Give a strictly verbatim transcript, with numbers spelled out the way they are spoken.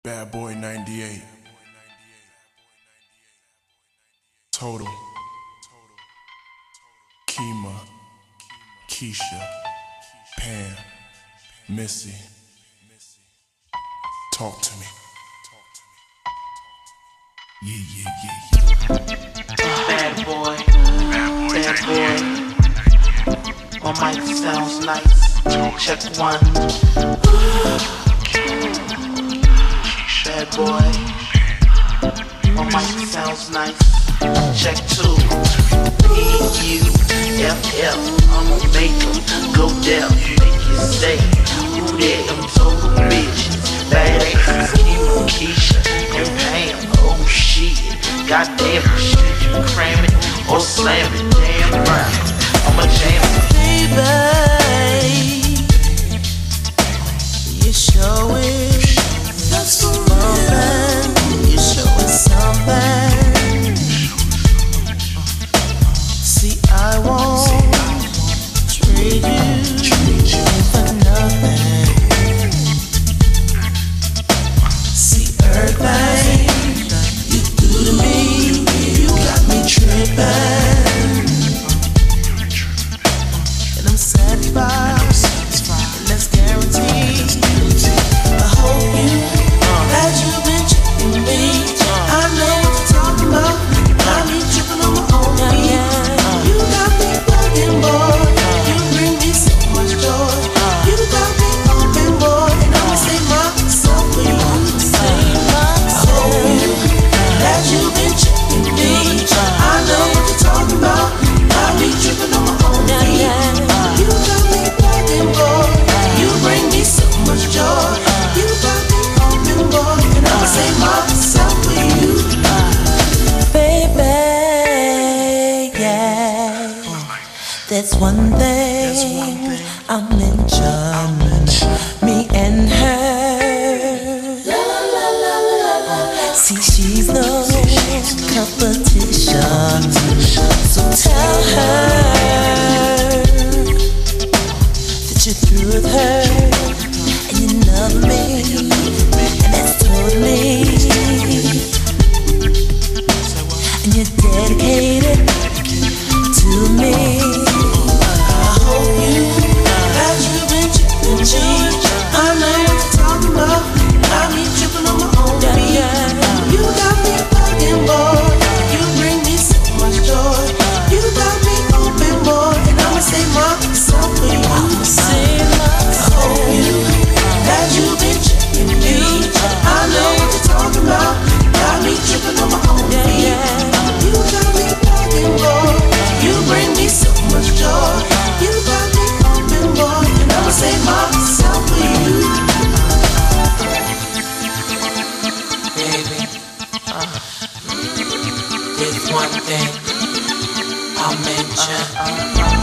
Bad Boy ninety-eight. Total. Kima. Keisha. Pam. Missy. Talk to me. Yeah, yeah, yeah, yeah. Bad boy, bad boy. My mic sounds nice. Check one. Bad boy. My mic sounds nice. Check two. P U F F. I'ma make 'em go deaf. Make you say, who that? Them total bitches. Badass. Kima, Keisha, and Pam. Oh shit. Goddamn shit. You cram it or slam it. Damn right. I'ma jam it. Baby, you show it. That's something. You show it something. See, I won't trade you for nothing. See, everything you do to me, you got me trippin'. And I'm satisfied, and that's guaranteed. I hope you, that you've been checking me. I know what you're talking about. Got me tripping on my own feet. You got me bugging, boy. You bring me so much joy. You got me open, boy. And I'ma say myself for you. I hope you, that you've been checking me. I know what you're talking about. Got me tripping on my own feet. You got me bugging, boy. You bring me so much joy. You got me open, boy. And I'ma say myself for you. Baby, yeah. That's one thing I'll mention. Me and her. See, she's no competition. So tell her that you're through with her and you love me, and that's totally. And you're dedicated to me. I hope you, that you've been tripping, G. I know what you're talking about. Got me tripping on my own feet. You got me bugging, boy. You bring me so much joy. You got me open, boy. And I'ma say myself for you. I hope you, that you've been tripping me. I know what you're talking about. Got me tripping on my own feet. You got me bugging, boy. You bring me so much joy. You got me open, boy. And I'ma say myself for you. Baby, uh, there's one thing I'll mention.